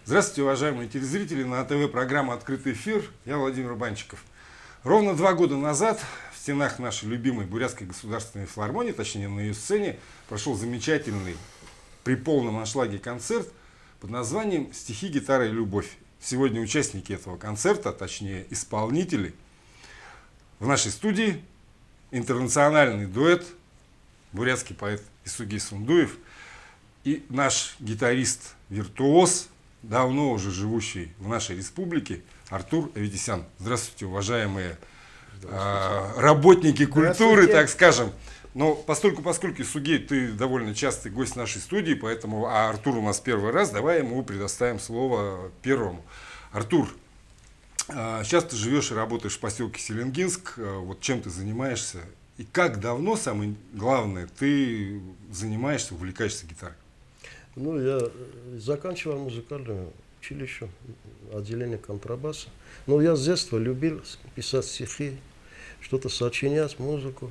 Здравствуйте, уважаемые телезрители, на ТВ программа «Открытый эфир». Я Владимир Банчиков. Ровно 2 года назад в стенах нашей любимой Бурятской государственной филармонии, точнее на ее сцене, прошел замечательный при полном аншлаге концерт под названием «Стихи, гитара и любовь». Сегодня участники этого концерта, точнее исполнители, в нашей студии интернациональный дуэт, бурятский поэт Исугей Сундуев и наш гитарист-виртуоз, давно уже живущий в нашей республике, Артур Аветисян. Здравствуйте, уважаемые работники культуры, так скажем. Но поскольку Исугей, ты довольно частый гость нашей студии, поэтому, а Артур у нас первый раз, давай ему предоставим слово первому. Артур, сейчас ты живешь и работаешь в поселке Селенгинск. Вот чем ты занимаешься? И как давно, самое главное, ты занимаешься, увлекаешься гитарой? Ну, я заканчивал музыкальное училище, отделение контрабаса. Но я с детства любил писать стихи, что-то сочинять, музыку.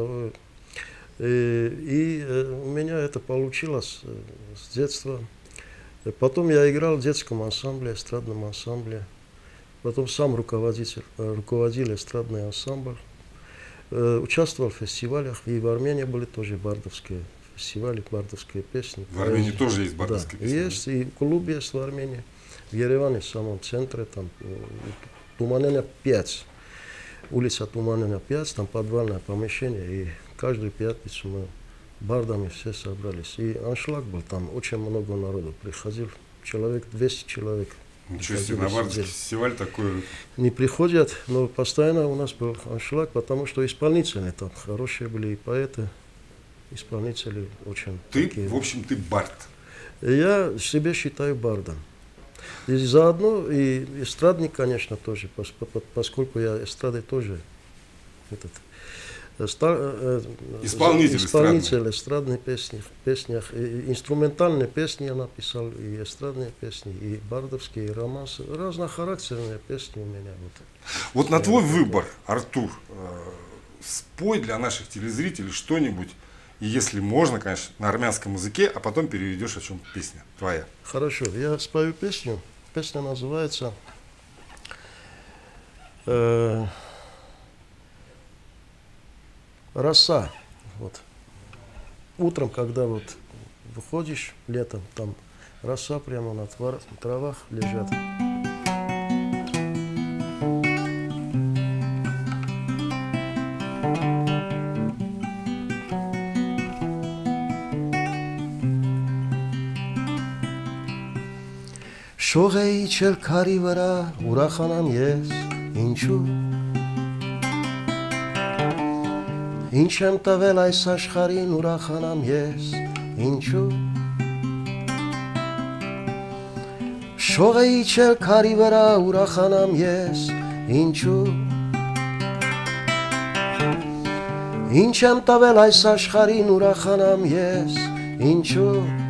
И у меня это получилось с детства. Потом я играл в детском ансамбле, эстрадном ансамбле. Потом сам руководил эстрадный ансамбль. Участвовал в фестивалях. И в Армении были тоже бардовские фестивали, бардовские песни. В Армении тоже есть бардовские песни? Есть, и клуб есть в Армении. В Ереване, в самом центре, там Туманеня 5. Улица Туманеня 5, там подвальное помещение. И каждую пятницу мы бардами все собрались. И аншлаг был, там очень много народу приходил. Человек, 200 человек. Ничего себе, на бардовский фестиваль такой... Не приходят, но постоянно у нас был аншлаг, потому что исполнители там хорошие были, и поэты, исполнители очень Ты, такие. в общем, ты бард. Я себя считаю бардом. И заодно и эстрадник, конечно, тоже, поскольку я эстрадой тоже исполнитель эстрадных песнях, и инструментальные песни я написал, и эстрадные песни, и бардовские, и романсы, разнохарактерные песни у меня. Вот на твой выбор, Артур, спой для наших телезрителей что-нибудь, и если можно, конечно, на армянском языке, а потом переведешь, о чем песня твоя. Хорошо, я спою песню. Песня называется «Роса». Вот. Утром, когда вот выходишь летом, там роса прямо на травах лежат. Շողեի չել քարի վրա ուրախանամ ես, ինչու Ինչ եմ տվել այս աշխարհին ուրախանամ ես, ինչու Շողեի չել քարի վրա ուրախանամ ես, ինչու Ինչ եմ տվել այս աշխարհին ուրախանամ ես, ինչու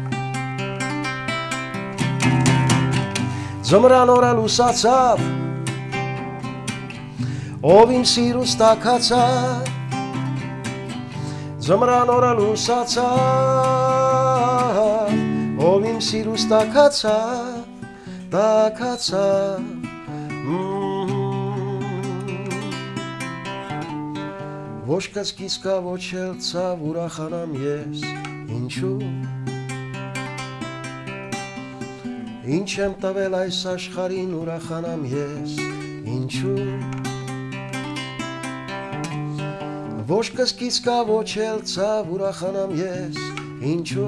Ձմռան օրը լուսացավ, ով իմ սիրուց տաքացավ, Ձմռան օրը լուսացավ, ով իմ սիրուց տաքացավ, Ոչ կսկից կա, ոչ էլ ցավ, ուրախանամ ես, ինչու Ինչ եմ տվել այս աշխարհին ուրախանամ ես, ինչու Ոչ կսկից կա, ոչ էլ ցավ, ուրախանամ ես, ինչու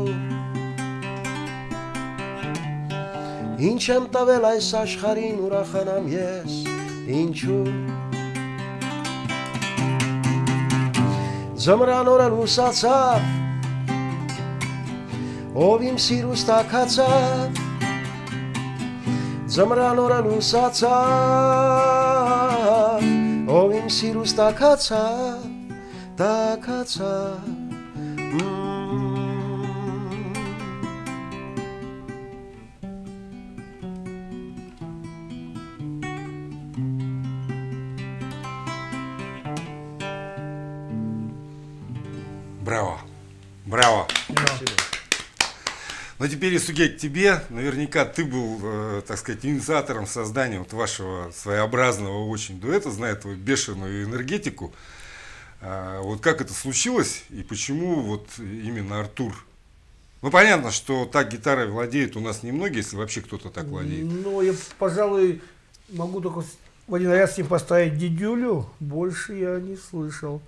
Ինչ եմ տվել այս աշխարհին ուրախանամ ես, ինչու Ձմռան օրը լուսացավ, ով իմ սիրուց տաքացավ Ձմռան օրը լուսացավ, ով իմ սիրուց տաքացավ Браво, браво. Но теперь, Исугей, к тебе, наверняка ты был, так сказать, инициатором создания вот вашего своеобразного очень дуэта, зная твою бешеную энергетику. Вот как это случилось и почему вот именно Артур? Ну, понятно, что так гитарой владеют у нас немногие, если вообще кто-то так владеет. Ну, я, пожалуй, могу только в один ряд с ним поставить дедюлю. Больше я не слышал.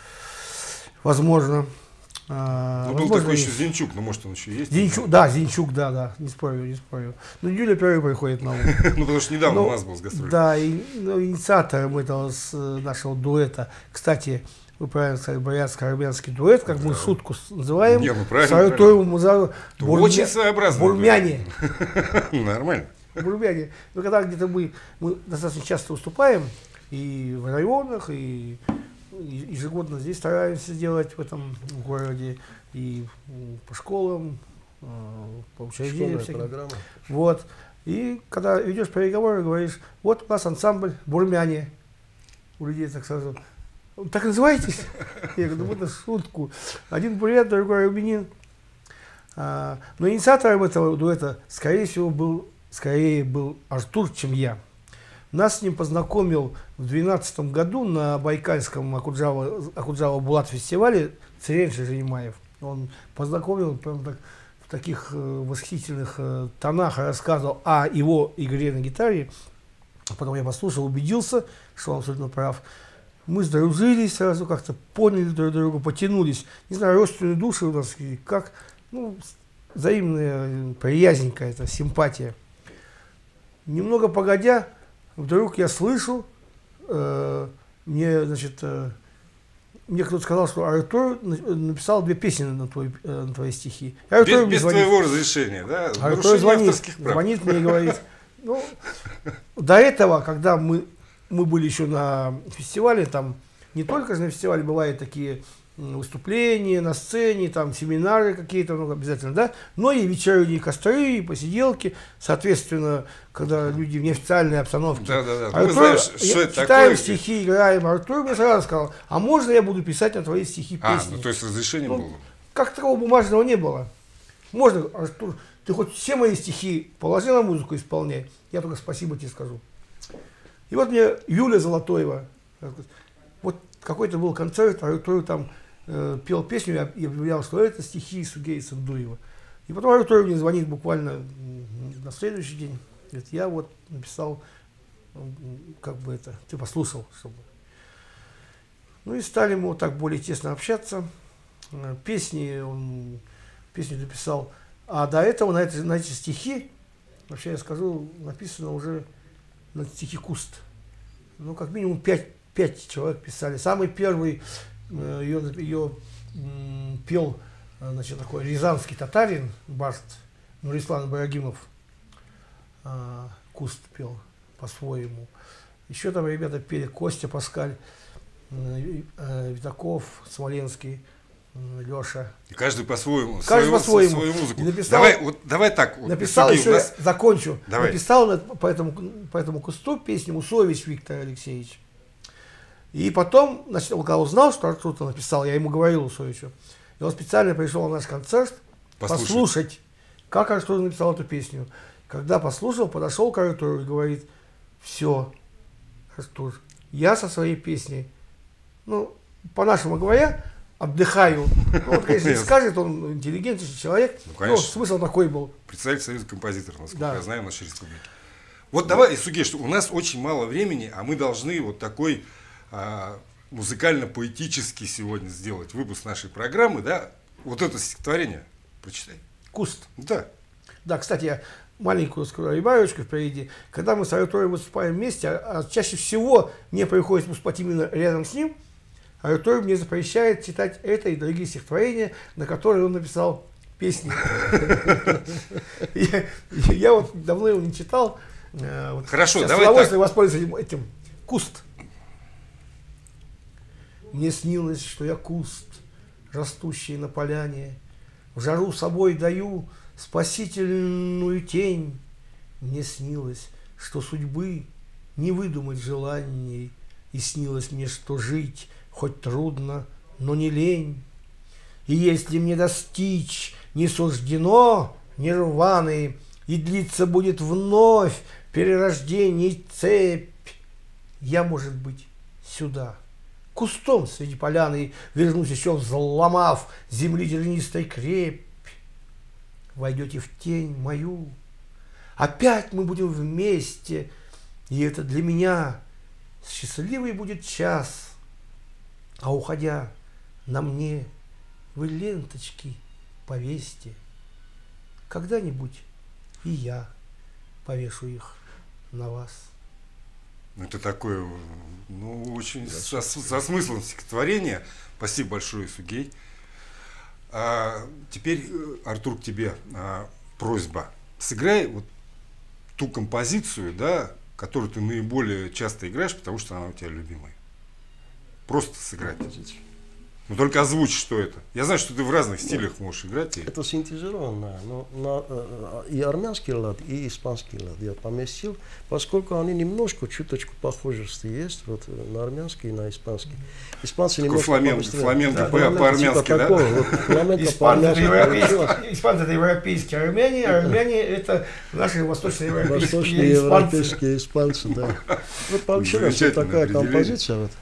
Возможно. Ну, был такой еще Зинчук, но может он еще есть? Зинчук, да, Зинчук, да, не спорю, не спорю. Но Дюля первый приходит на ум. Ну, потому что недавно у нас был с гастролем. Да, инициатором этого нашего дуэта. Кстати, вы правильно сказали, бурятско-армянский дуэт, как мы шутку называем. Не, ну правильно. Очень своеобразно. Бурмяне. Нормально. Бурмяне. Ну, когда где-то мы достаточно часто выступаем, и в районах, и ежегодно здесь стараемся делать в этом городе, и по школам, по учреждениям всяким. Вот. И когда ведешь переговоры, говоришь, вот у нас ансамбль бурмяне. У людей так сразу, так называетесь? Я говорю, ну это шутку. Один бурят, другой армянин. Но инициатором этого дуэта, скорее был Артур, чем я. Нас с ним познакомил в 2012 году на Байкальском Акуджава Булат фестивале Церен Шажимаев. Он познакомил прям так, в таких восхитительных тонах, рассказывал о его игре на гитаре. Потом я послушал, убедился, что он абсолютно прав. Мы сдружились сразу, как-то поняли друг друга, потянулись. Не знаю, родственные души у нас, как, ну, взаимная приязнь какая-то, симпатия. Немного погодя, вдруг я слышу, мне кто-то сказал, что Артур написал 2 песни на твои стихи. Без твоего разрешения, да? Артур звонит мне и говорит, ну, до этого, когда мы были еще на фестивале, там не только же на фестивале бывают такие выступления на сцене, там семинары какие-то, ну, обязательно, да, но и вечерние костры, и посиделки, соответственно, когда люди в неофициальной обстановке. Да. Артур, мы знаем, что это читаем такое. стихи, играем. Артур мне сразу сказал, а можно я буду писать на твои стихи песни? Ну, то есть разрешение было? Как такого бумажного не было. Можно, Артур, ты хоть все мои стихи положи на музыку, исполняй, я только спасибо тебе скажу. И вот мне Юля Золотоева, вот какой-то был концерт, Артур там пел песню и объявлял, что это стихи Сугея Сандуева. И потом Артур мне звонит буквально на следующий день, говорит, я вот написал, как бы это, ты послушал, чтобы. Ну и стали мы вот так более тесно общаться. Песню написал. А до этого на эти стихи, вообще я скажу, написано уже на стихи Куст. Ну, как минимум 5 человек писали. Самый первый ее пел, значит, такой рязанский татарин, бард Нурислан Ибрагимов. Куст пел по-своему. Еще там ребята пели Костя Паскаль, Витаков, Смоленский, Леша. И каждый по-своему. Каждый по-своему. Свою музыку. Написал, давай так. Вот, написал, еще нас... я закончу. Давай. Написал по этому Кусту песню Усович Виктор Алексеевич. И потом, значит, когда узнал, что Артур написал, я ему говорил Усовичу, и он специально пришел на наш концерт послушать, как Артур написал эту песню. Когда послушал, подошел к Артуру и говорит, все, Артур, я со своей песней, ну, по-нашему говоря, отдыхаю. Ну, вот, конечно, не скажет, он интеллигентный человек, ну, но смысл такой был. Представитель Союза композиторов, насколько да. я знаю, в нашей республике. Вот давай, Исугей, что у нас очень мало времени, а мы должны вот такой музыкально-поэтический сегодня сделать выпуск нашей программы, да? Вот это стихотворение прочитай. Куст. Да. Да, кстати, я маленькую скажу ремарочку впереди. Когда мы с Артуром выступаем вместе, а чаще всего мне приходится выступать именно рядом с ним, Артур мне запрещает читать это и другие стихотворения, на которые он написал песни. Я вот давно его не читал. Хорошо, давай так. С удовольствием воспользуюсь этим. Куст. Мне снилось, что я куст, растущий на поляне, в жару собой даю спасительную тень. Мне снилось, что судьбы не выдумать желаний, и снилось мне, что жить хоть трудно, но не лень. И если мне достичь не суждено нирваны, и длиться будет вновь перерождение цепь. Я, может быть, сюда, кустом среди поляны, вернусь еще взломав земли тернистой крепь. Войдете в тень мою, опять мы будем вместе, и это для меня счастливый будет час. А уходя, на мне вы ленточки повесьте. Когда-нибудь и я повешу их на вас. Это такое, ну, очень со смыслом стихотворения. Спасибо большое, Сугей. Теперь, Артур, к тебе просьба. Сыграй вот ту композицию, да, которую ты наиболее часто играешь, потому что она у тебя любимая. Просто сыграть. Но только озвучь, что это. Я знаю, что ты в разных стилях можешь играть. Это синтезированное, но и армянский лад, и испанский лад я поместил, поскольку они немножко, чуточку похожести есть, вот на армянский и на испанский. Испанцы немножко фламенко по-армянски, да? Испанцы это европейские армяне, армяне это наши восточноевропейские восточноевропейские испанцы, да. Вот получилась вот такая композиция. Вот.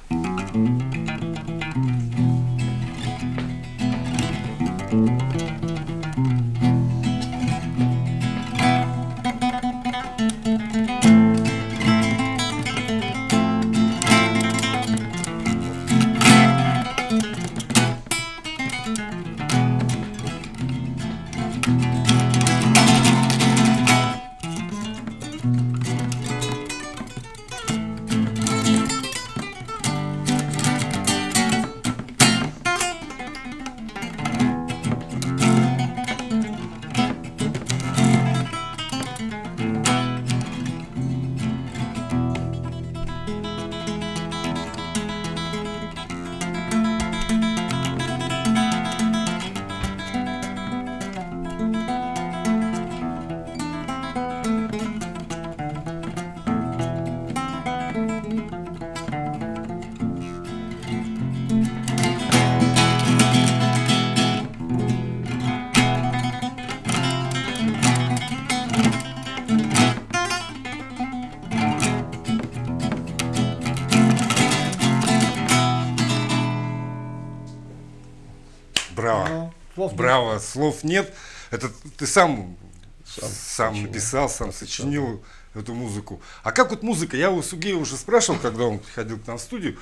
Браво. Браво. Слов нет. Это ты сам написал, сам сочинил эту музыку. А как вот музыка? Я у Сугея уже спрашивал, когда он приходил к нам в студию,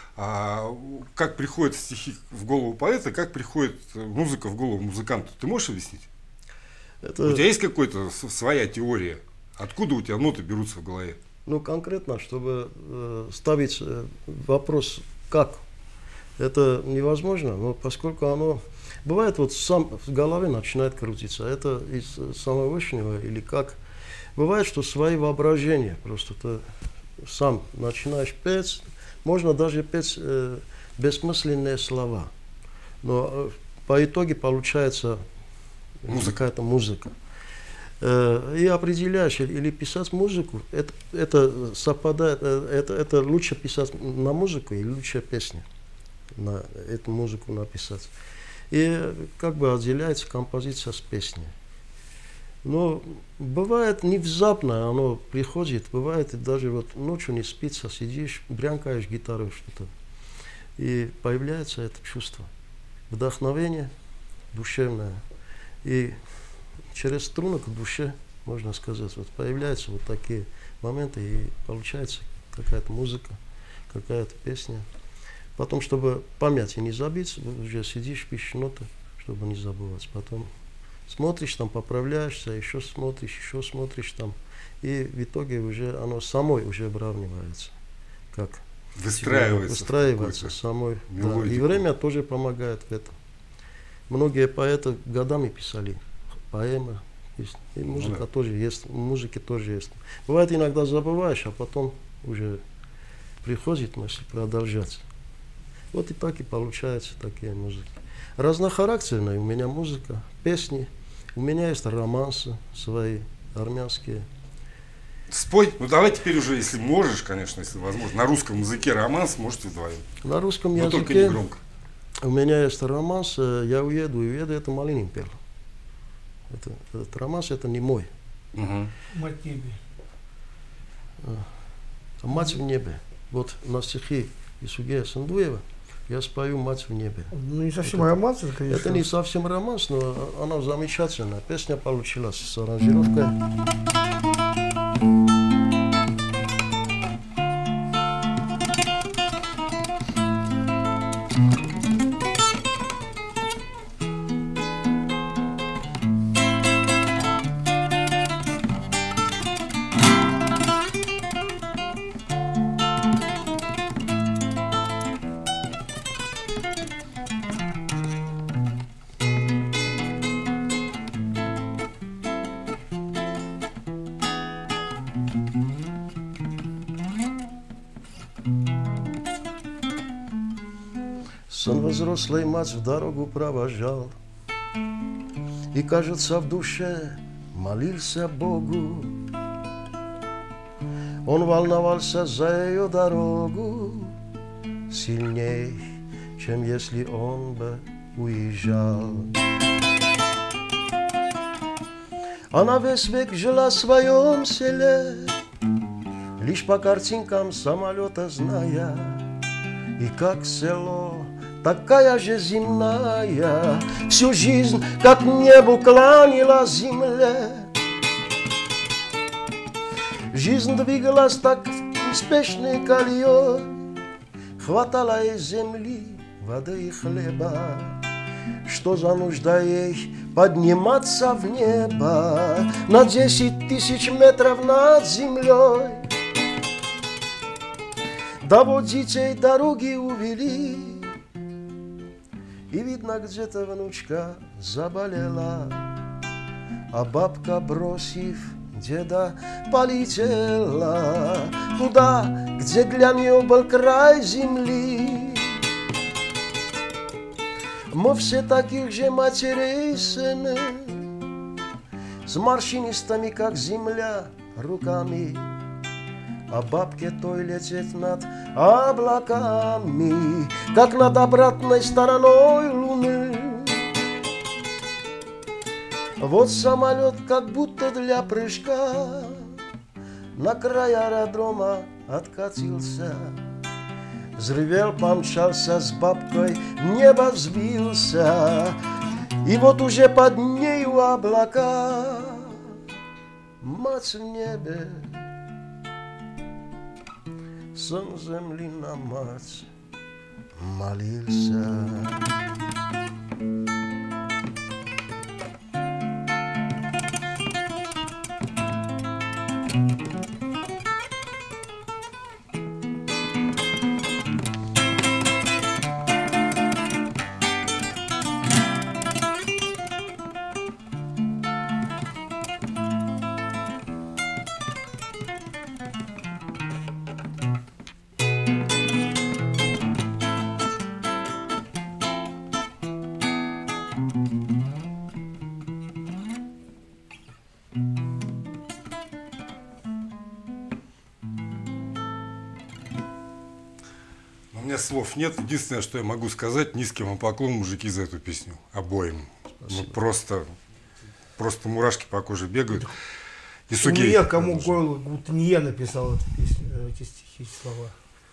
как приходят стихи в голову поэта, как приходит музыка в голову музыканту. Ты можешь объяснить? У тебя есть какая-то своя теория? Откуда у тебя ноты берутся в голове? Ну, конкретно, чтобы ставить вопрос «как?», это невозможно, но поскольку оно бывает, вот сам в голове начинает крутиться, это из самого Вышнего или как. Бывает, что свои воображения, просто ты сам начинаешь петь, можно даже петь бессмысленные слова, но по итоге получается какая-то музыка. И определяешь, или писать музыку, это совпадает, это лучше писать на музыку или лучше песни на эту музыку написать. И как бы отделяется композиция с песней. Но бывает не внезапно оно приходит, бывает и даже вот ночью не спится, сидишь, брянкаешь гитару что-то, и появляется это чувство, вдохновение душевное, и через струну к душе, можно сказать, вот появляются вот такие моменты, и получается какая-то музыка, какая-то песня. Потом, чтобы память не забить, уже сидишь, пишешь ноты, чтобы не забывать. Потом смотришь, там поправляешься, еще смотришь там. И в итоге уже оно самой уже выравнивается. Как выстраивается самой. Да. И время тоже помогает в этом. Многие поэты годами писали поэмы. И музыка тоже есть, музыки тоже есть. Бывает, иногда забываешь, а потом уже приходит мысль продолжать. Вот и так и получаются такие музыки. Разнохарактерная у меня музыка, песни. У меня есть романсы свои, армянские. Спой. Ну давай теперь уже, если можешь, конечно, если возможно, на русском языке романс можете вдвоем. На русском языке. Но только не громко. У меня есть романс «Я уеду, это Малинин пел. Этот романс это не мой. Мгм. Мать в небе. «Мать в небе». Вот на стихи Исугея Сандуева я спою «Мать в небе». Ну, не совсем романс, это, конечно. Это не совсем романс, но она замечательная. Песня получилась с аранжировкой. Сон взрослой мать в дорогу провожал, и, кажется, в душе молился Богу. Он волновался за ее дорогу сильней, чем если он бы уезжал. Она весь век жила в своем селе, лишь по картинкам самолета зная, и как село, такая же земная, всю жизнь, как небу, кланялась земле. Жизнь двигалась так неспешной колеей, хватало ей земли, воды и хлеба, что за нужда ей подниматься в небо на 10 тысяч метров над землей. Да вот детей дороги увели, и видно, где-то внучка заболела, а бабка, бросив деда, полетела туда, где для нее был край земли. Мы все таких же матерей сыны, с морщинистыми, как земля, руками, а бабке той лететь над облаками, как над обратной стороной луны. Вот самолет, как будто для прыжка, на край аэродрома откатился, взревел, помчался с бабкой, в небо взвился, и вот уже под нею облака. Мать в небе, сын земли на мать молился. У меня слов нет. Единственное, что я могу сказать, низкий вам поклон, мужики, за эту песню. Обоим. Ну, просто мурашки по коже бегают. И У меня кому горло, будто не я написал эту песню, эти стихи, слова.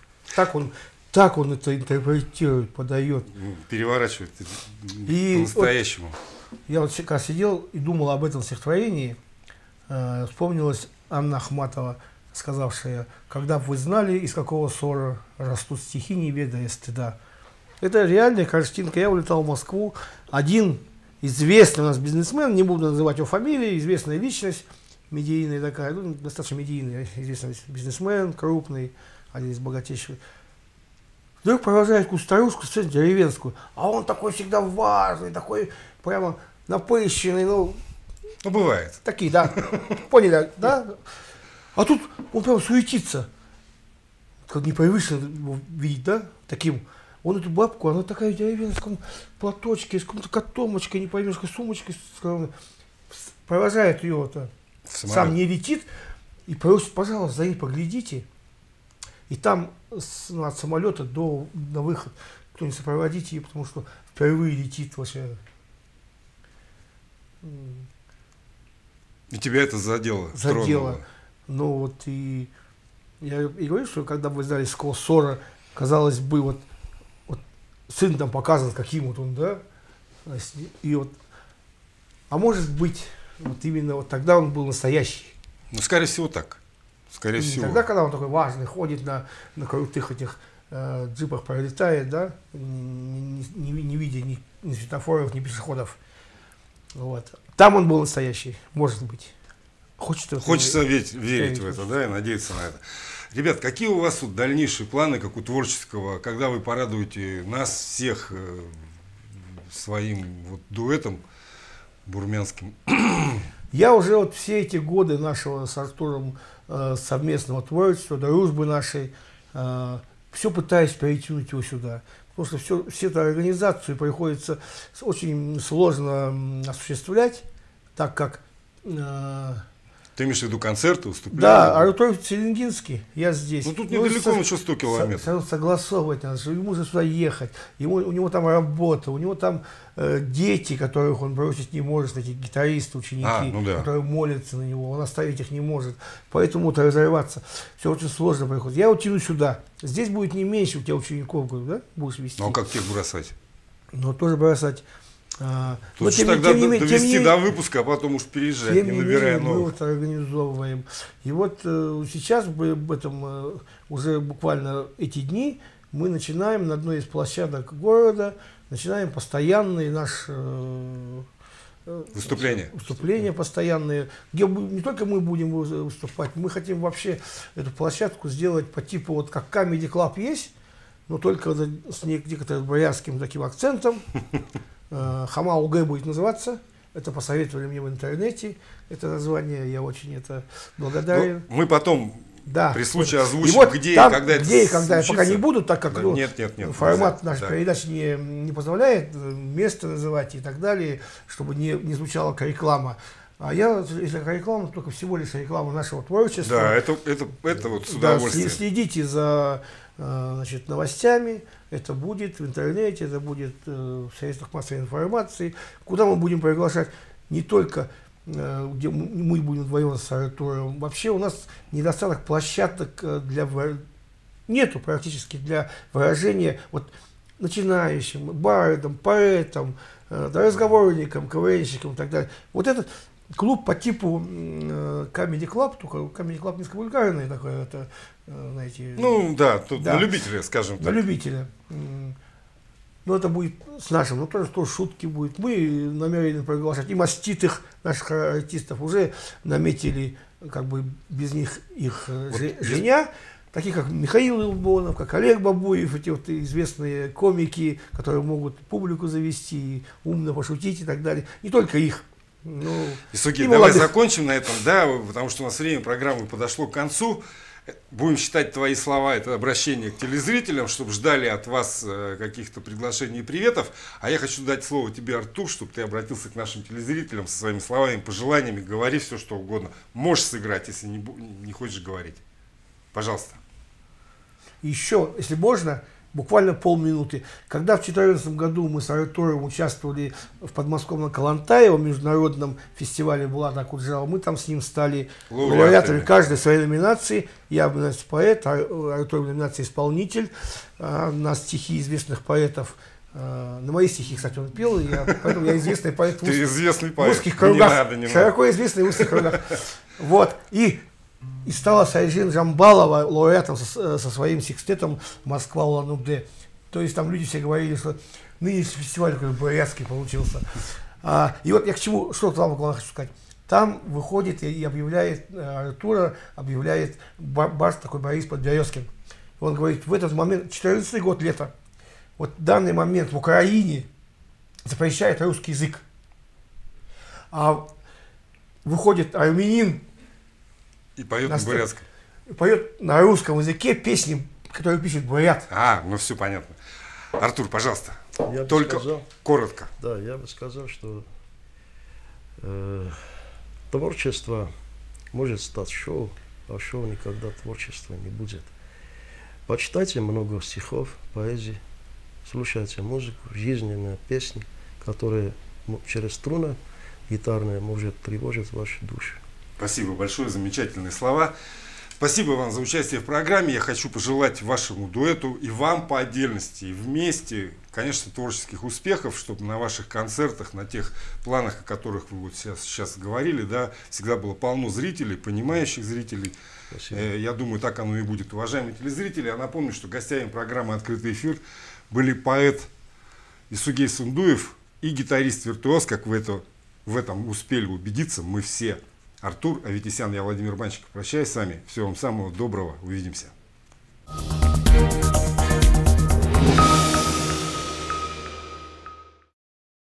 Так он это интерпретирует, подает. Переворачивает И по-настоящему. Вот, я вот когда сидел и думал об этом стихотворении, вспомнилась Анна Ахматова, сказавшая: когда бы вы знали, из какого ссора растут стихи, не ведая стыда. Это реальная картинка. Я улетал в Москву. Один известный у нас бизнесмен, не буду называть его фамилии, известная личность, медийная такая, ну, достаточно медийный, известный бизнесмен, крупный, один из богатейших. Вдруг провожает какую-то старушку, деревенскую, а он такой всегда важный, такой прямо напыщенный, ну бывает. такие, да, поняли, да? А тут он прям суетится, как непривычно его видеть, да, таким. Он эту бабку, она такая деревенская, в каком платочке, с какой-то котомочкой, не поймешь, какой сумочкой, провожает ее, сам не летит, и просит: пожалуйста, за ней поглядите. И там от самолета на выход кто-нибудь сопроводите ее, потому что впервые летит вообще. И тебя это задело? Задело. Тронуло. Ну вот и я и говорю, что когда вы знали «Сквозь ссора», казалось бы, вот сын там показан, каким вот он, да, и вот, а может быть, вот именно вот тогда он был настоящий. Ну, скорее всего, так. Скорее И всего. тогда, когда он такой важный, ходит на крутых этих джипах, пролетает, да, не видя ни светофоров, ни пешеходов. Вот. Там он был настоящий, может быть. Хочется верить в это, да, и надеяться на это. Ребят, какие у вас вот дальнейшие планы, как у творческого, когда вы порадуете нас всех своим вот дуэтом бурмянским? Я уже вот все эти годы нашего с Артуром совместного творчества, дружбы нашей, все пытаюсь перетянуть его сюда. Потому что всю эту организацию приходится очень сложно осуществлять, так как... Ты имеешь в виду концерты, выступления? Да, Артур Целингинский, я здесь. Ну тут недалеко, еще 100 километров. Согласовывать надо, что ему же сюда ехать. У него там работа, у него там дети, которых он бросить не может, эти гитаристы, ученики, ну да. которые молятся на него, он оставить их не может. Поэтому-то разорваться. Все очень сложно приходит. Я утяну сюда. Здесь будет не меньше у тебя учеников, говорю, да? Будешь вести. Ну а как тех бросать? Ну тоже бросать. Тут же тогда довести до выпуска, а потом уж переезжать, не набирая новых. Мы вот организовываем. И вот сейчас об этом уже буквально эти дни мы начинаем на одной из площадок города, начинаем постоянные наши выступления постоянные, где не только мы будем выступать, мы хотим вообще эту площадку сделать по типу, вот как Comedy Club есть, но только с некоторым боярским таким акцентом. Хамаугэ будет называться. Это посоветовали мне в интернете. Это название, я очень это благодарен. Ну, мы потом при случае озвучим, вот где там, и когда это где и когда случится. пока не буду, так как нет, формат нашей передачи не позволяет место называть и так далее, чтобы не звучала как реклама. А я, если реклама, только всего лишь реклама нашего творчества. Да, это вот с удовольствием. Следите за новостями. Это будет в интернете, это будет в средствах массовой информации, куда мы будем приглашать не только, где мы будем вдвоем с Артуром. Вообще у нас недостаток площадок нету практически для выражения вот начинающим, бардам, поэтам, разговорникам, КВНщикам и так далее. Вот этот клуб по типу Comedy Club, только Comedy Club низковульгарный такой, это, знаете... Ну да, тут на любителя, скажем так. На любителя. Но это будет с нашим, но тоже шутки будет. Мы намерены приглашать и маститых наших артистов, уже наметили как бы без них их женя, таких как Михаил Илбонов, как Олег Бабуев, эти вот известные комики, которые могут публику завести, умно пошутить и так далее. Не только их. Исуки, давай закончим на этом, да, потому что у нас время программы подошло к концу. Будем считать твои слова, это обращение к телезрителям, чтобы ждали от вас каких-то приглашений и приветов. А я хочу дать слово тебе, Артур, чтобы ты обратился к нашим телезрителям со своими словами, пожеланиями, говори все, что угодно. Можешь сыграть, если не хочешь говорить. Пожалуйста. Еще, если можно, буквально полминуты. Когда в 2014 году мы с Артуром участвовали в подмосковном Калантаево международном фестивале Булата Акуджава, мы там с ним стали лауреатами каждой своей номинации. Я в номинации поэт, Артур в номинации исполнитель. На стихи известных поэтов. На мои стихи, кстати, он пел, поэтому я известный поэт в узких кругах. Широко известный в узких кругах. Вот. И стала Сайжин Жамбалова лауреатом со своим секстетом «Москва Улан-Удэ». То есть там люди все говорили, что нынешний фестиваль такой бурятский получился. И вот я к чему, что вам хочу сказать. Там выходит и объявляет, Артура объявляет бас такой Борис Подберезкин. Он говорит, в этот момент, 14-й год, лето, вот в данный момент в Украине запрещает русский язык. А выходит армянин, и поет на бурятском. Поет на русском языке песни, которые пишет бурят. Ну все понятно. Артур, пожалуйста, я только коротко. Да, я бы сказал, что творчество может стать шоу, а шоу никогда творчества не будет. Почитайте много стихов, поэзии, слушайте музыку, жизненные песни, которые через струны гитарная может тревожить вашу душу. Спасибо большое, замечательные слова. Спасибо вам за участие в программе. Я хочу пожелать вашему дуэту и вам по отдельности, и вместе, конечно, творческих успехов, чтобы на ваших концертах, на тех планах, о которых вы вот сейчас говорили, да, всегда было полно зрителей, понимающих зрителей. Спасибо. Я думаю, так оно и будет. Уважаемые телезрители, я напомню, что гостями программы «Открытый эфир» были поэт Исугей Сундуев и гитарист-виртуоз, как в этом успели убедиться мы все. Артур Аветисян, я Владимир Банщиков. Прощаюсь с вами. Всего вам самого доброго. Увидимся.